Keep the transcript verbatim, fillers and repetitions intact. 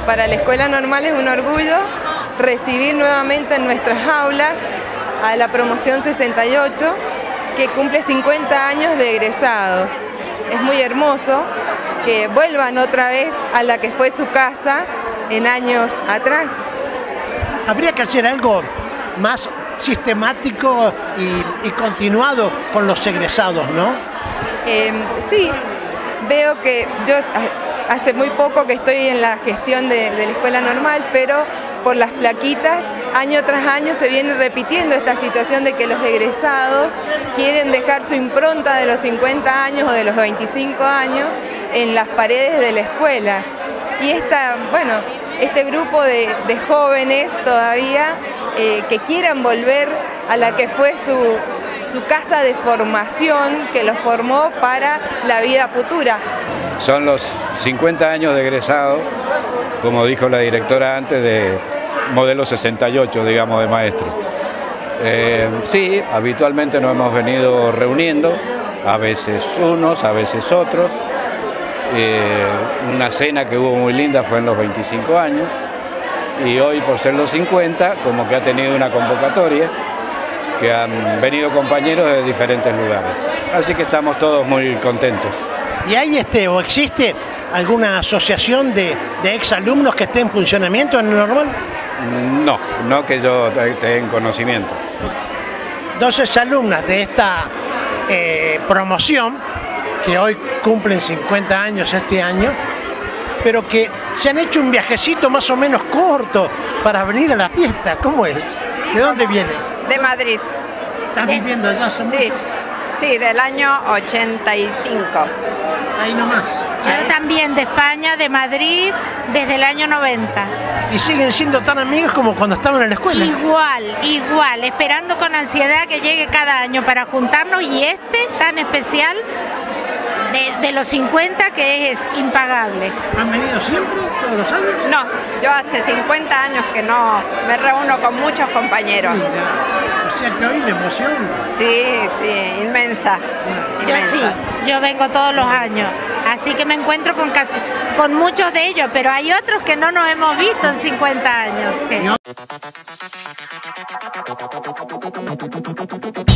Para la Escuela Normal es un orgullo recibir nuevamente en nuestras aulas a la promoción sesenta y ocho, que cumple cincuenta años de egresados. Es muy hermoso que vuelvan otra vez a la que fue su casa en años atrás. Habría que hacer algo más sistemático y, y continuado con los egresados, ¿no? Eh, sí, veo que yo hace muy poco que estoy en la gestión de, de la Escuela Normal, pero por las plaquitas, año tras año se viene repitiendo esta situación de que los egresados quieren dejar su impronta de los cincuenta años o de los veinticinco años en las paredes de la escuela. Y esta, bueno, este grupo de, de jóvenes todavía eh, que quieran volver a la que fue su, su casa de formación, que los formó para la vida futura. Son los cincuenta años de egresado, como dijo la directora antes, de modelo sesenta y ocho, digamos, de maestro. Eh, sí, habitualmente nos hemos venido reuniendo, a veces unos, a veces otros. Eh, una cena que hubo muy linda fue en los veinticinco años y hoy, por ser los cincuenta, como que ha tenido una convocatoria que han venido compañeros de diferentes lugares. Así que estamos todos muy contentos. ¿Y hay este o existe alguna asociación de, de exalumnos que esté en funcionamiento en el Normal? No, no que yo esté en conocimiento. Dos exalumnas de esta eh, promoción, que hoy cumplen cincuenta años este año, pero que se han hecho un viajecito más o menos corto para venir a la fiesta. ¿Cómo es? ¿De dónde viene? De Madrid. ¿Estás viviendo allá? Sí, sí, del año ochenta y cinco. Ahí nomás. Yo también, de España, de Madrid, desde el año noventa. ¿Y siguen siendo tan amigos como cuando estaban en la escuela? Igual, igual, esperando con ansiedad que llegue cada año para juntarnos, y este tan especial de, de los cincuenta, que es impagable. ¿Han venido siempre, todos los años? No, yo hace cincuenta años que no me reúno con muchos compañeros. Mira, o sea que hoy la emoción. Sí, sí, inmensa. Yo inmensa. sí, yo vengo todos los años, así que me encuentro con casi con muchos de ellos, pero hay otros que no nos hemos visto en cincuenta años. Sí.